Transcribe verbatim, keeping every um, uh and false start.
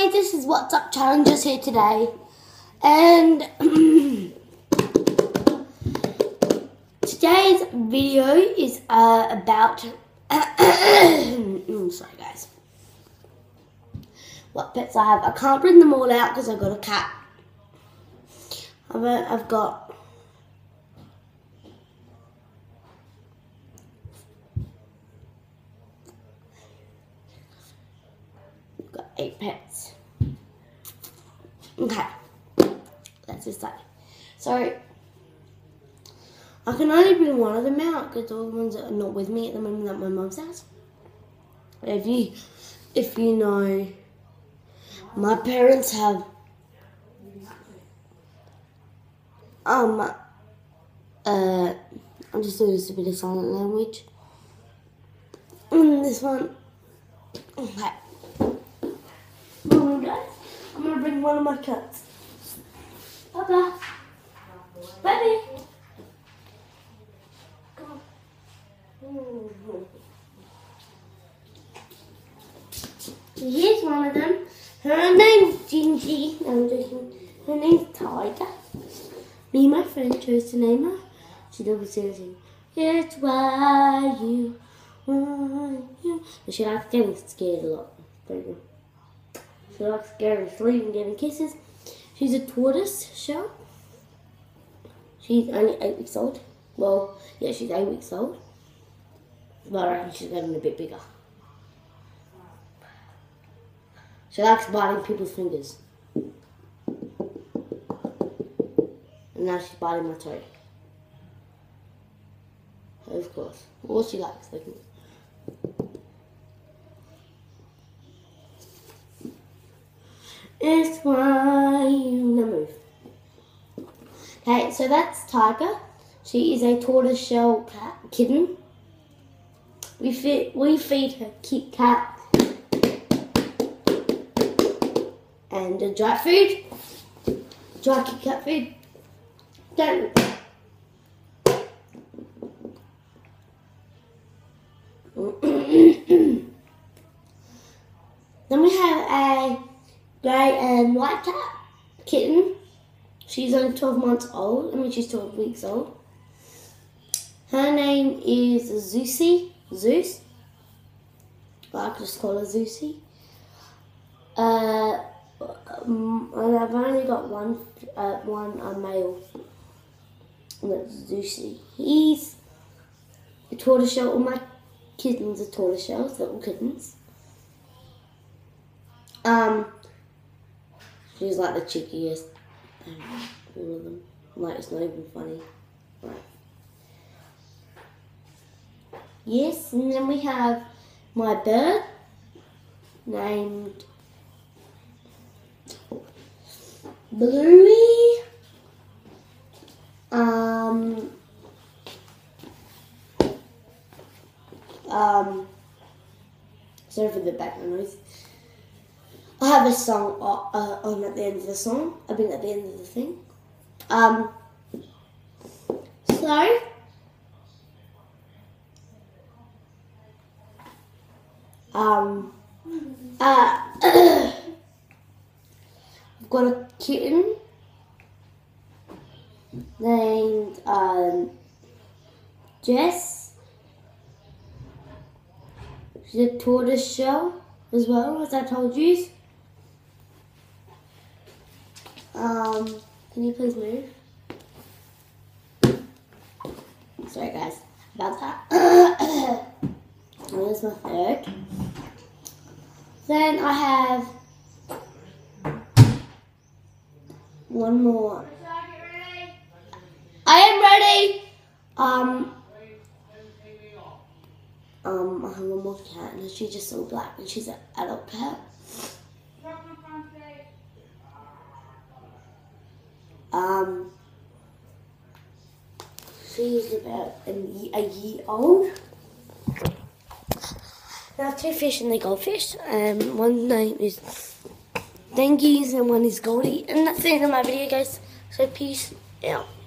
Hi, this is What's Up Challenges here today, and today's video is uh, about sorry guys, what pets I have. I can't bring them all out because I've got a cat. I've, I've got I've got eight pets. Okay, let's just say. So I can only bring one of them out because all the ones that are not with me at the moment at my mum's house. If you, if you know, my parents have um uh I'm just doing this a bit of silent language. And this one, okay. Morning guys, I'm gonna bring one of my cats. Papa, baby. Here's one of them. Her name's Gingy. No, I'm joking. Her name's Tiger. Me and my friend chose to name her. She always says, "It's why you, why you." And she likes getting scared a lot. Don't you? She likes getting asleep and getting kisses. She's a tortoise shell. She's only eight weeks old. Well, yeah, she's eight weeks old. But I reckon she's getting a bit bigger. She likes biting people's fingers. And now she's biting my toe. Of course. All she likes. Like, it's why you move. Okay, so that's Tiger. She is a tortoiseshell cat kitten. We feed, we feed her Kit Kat and a dry food, dry Kit Kat food. Don't. Then we have a grey and white cat kitten. She's only twelve months old. I mean, she's twelve weeks old. Her name is Zeusy. Zeus. Well, I could just call her Zeusy. Uh, um, and I've only got one, uh, one uh, male. And that's Zeusy. He's a tortoiseshell. All my kittens are tortoiseshells, little kittens. Um, she's like the cheekiest. All of them. Like, it's not even funny. Right. Yes, and then we have my bird named Bluey. Um, um, sorry for the background noise. I have a song uh, on at the end of the song. I mean at the end of the thing. Um, so. Um, uh, I've got a kitten named um, Jess. She's a tortoise shell as well, as I told you. Um, can you please move? Sorry guys about that. And there's my third. Then I have one more. I am ready. Um, um, I have one more cat, and she's just so black, and she's an adult cat. Um, she's about a year old. I have two fish and they're goldfish. Um, one name is Dengies and one is Goldie. And that's the end of my video guys. So peace out.